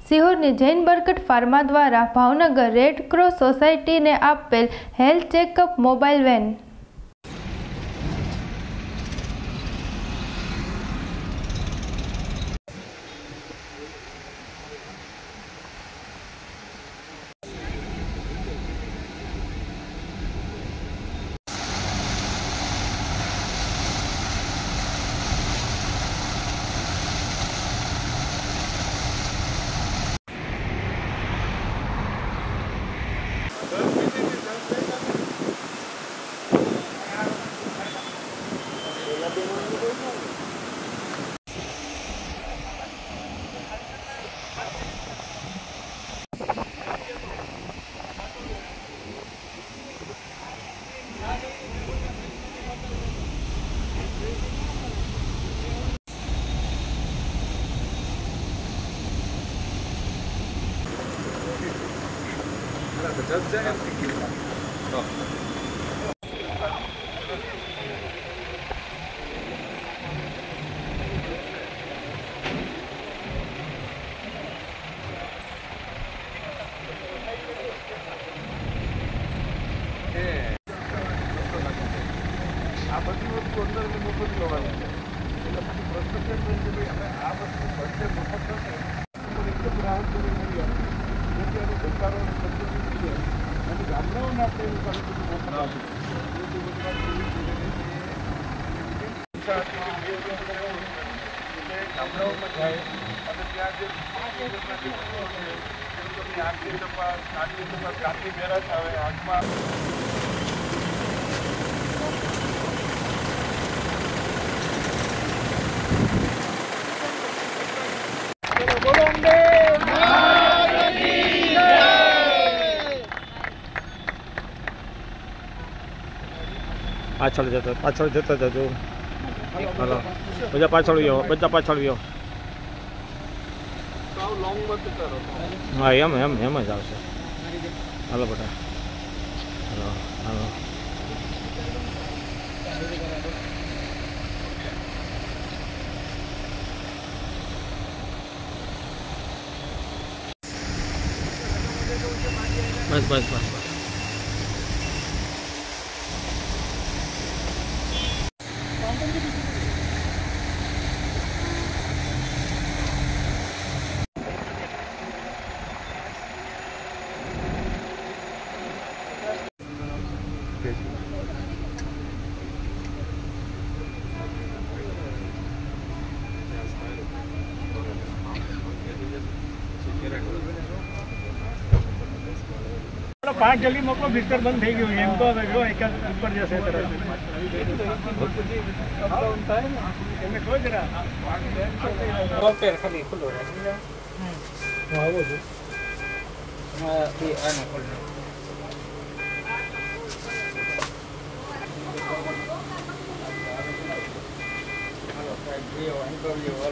સિહોરની જૈન બરકત pharma દ્વારા Bhavnagar red cross સોસાયટીને આપેલ health checkup mobile van. આ બધી વસ્તુ અંદર મફત લેવાની છે એટલે પછી પ્રશ્ન છે કે ભાઈ અમે આ વસ્તુ બધે મફત થશે એકદમ રાહત કરી મળી આવે જેથી અમે સરકારો અને પદ્ધતિ છે અને ગામડાઓને આપણે એવું સારું બધું મફત આપીએ ગામડાઓમાં જાય અને ત્યાં જે આંખની તપાસ કાનની તપાસ કાનની બેરાશ આવે આંખમાં પાછળ જતો જજો હાલો બધા પાછળ વ્યો બધા પાછળ વ્યો હા એમ જ આવશે હાલો બધા હાલો હાલો બસ બસ બસ पाँच जल्दी मोको बिस्तर बंद થઈ ગયું એમ તો હવે જો એક ઉપર જશે તરત તમે કોઈ જરા ઓપેર ખાલી ખુલ્લો રહે આવો છો હા એ આનો ખુલ્લો હાલો સાહેબ જીઓ ઇન્ટરવ્યુ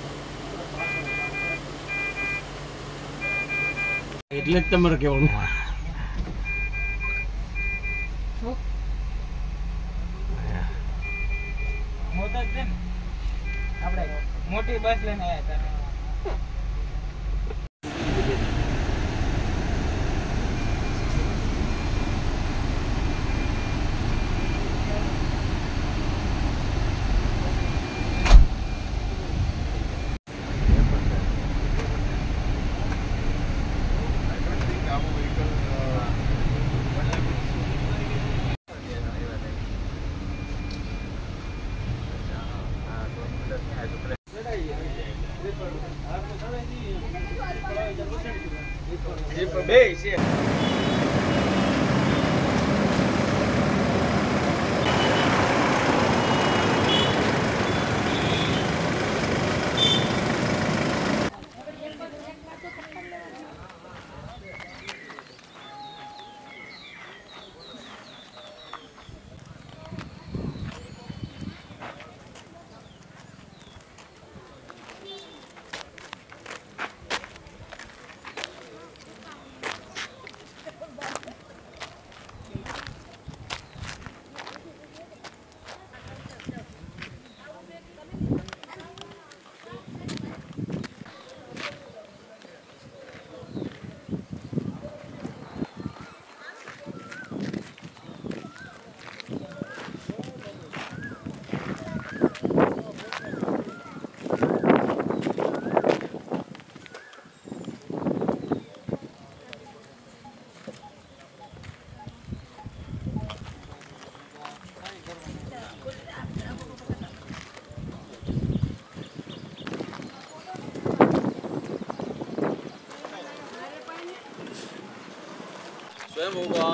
એટલે જ તમારે કહેવાનું मोटी बस लेने आया था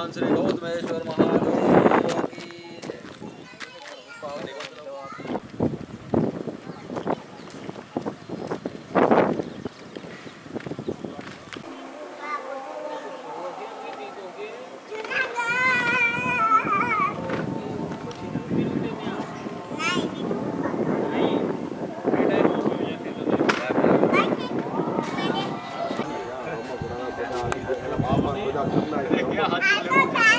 भगवान श्री गौतमेश्वर महादेव की जय। બધા કરનાર